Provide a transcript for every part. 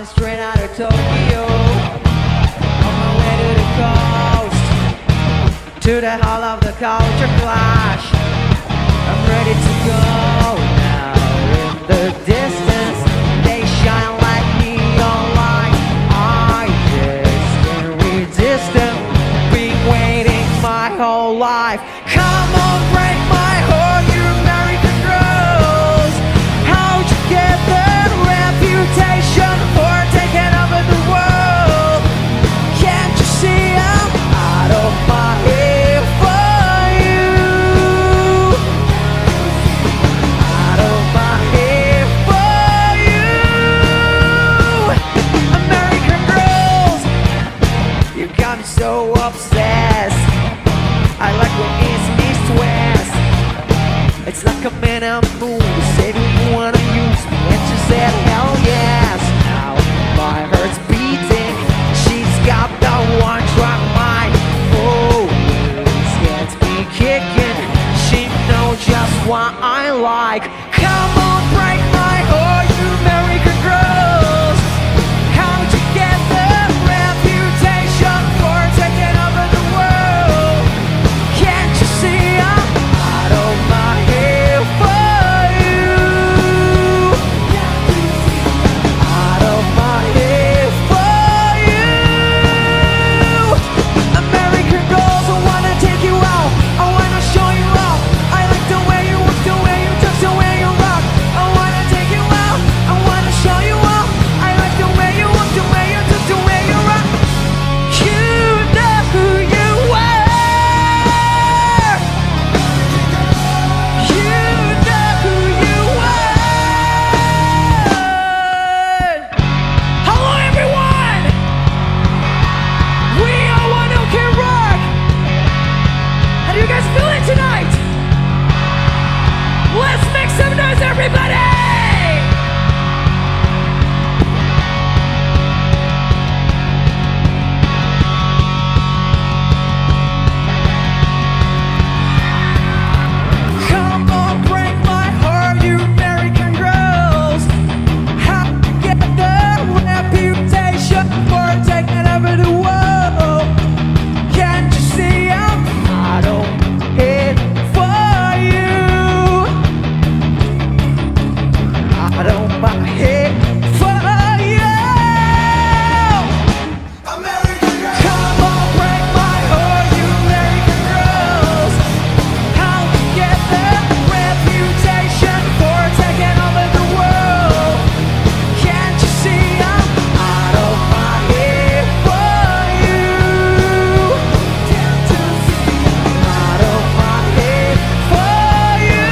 coming straight out of Tokyo. On my way to the coast, to the hall of the culture clash. I'm ready to go now. In the distance, they shine like neon lights. I just can't resist them. Been waiting my whole life. Come on, break my heart, you American girls. How'd you get that reputation for taking over the world? Can't you see I'm out of my head for you? Out of my head for you. American girls, you got me so obsessed. I like when it's east-west. It's like a man on the moon. You said you wanna use me, and she said hell yes. Now my heart's beating. She's got the one-track mind. Oh, this gets me kicking. She knows just what I like. Come on, break my heart, you American girls. How'd you get the reputation for taking over the world? Can't you see I'm out of my head for you? Out of my head for you. American girls, I wanna take you out. I wanna show you out. I like the way you walk, the way you talk, the way you rock. I wanna take you out. I wanna show you out. I like the way you walk, the way you talk, the way you rock. You know who you are. You know who you are. Hello, everyone. We are One OK Rock. How do you guys feeling tonight? Let's make some noise, everybody. Come on, break my heart, you American girls. How to get the reputation for taking over the world? Can't you see I'm out of it for you? Out of my head for you. American girls. Come on, break my heart, you American girls. How to get the reputation for taking over the world? Can't you see I'm out of my head for you? Out of my head for you.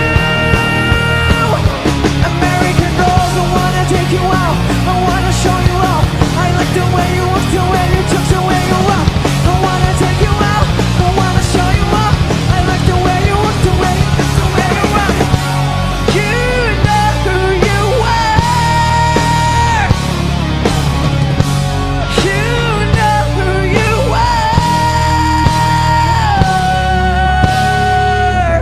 American girls, I wanna take you out. I wanna show you out. I like the way you walk, the way you talk, the way you rock. I wanna take you out. I wanna show you out. I like the way you walk, the way you talk, the way you rock. You know who you are. You know who you are.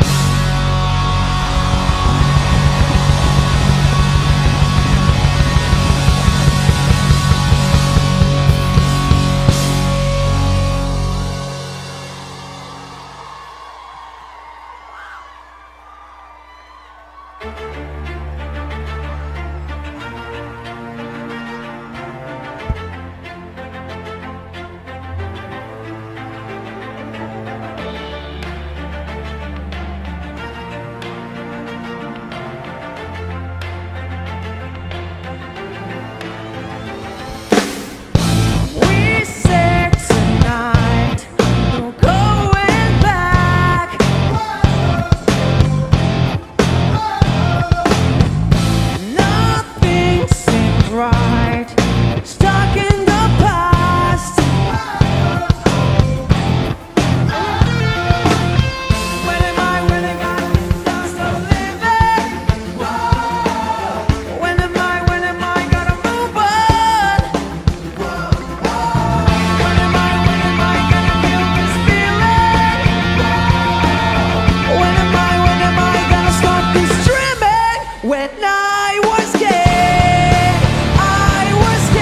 We said tonight, no going back. Nothing seemed right, stuck in the past. When am I lost of living? When am I gonna move on? When am I gonna feel this feeling? When am I gonna stop this dreaming? When I was scared, I was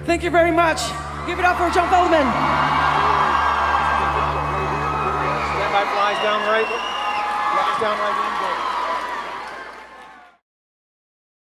Thank you very much. Give it up for John Feldman. Standby flies down right. Flies down right.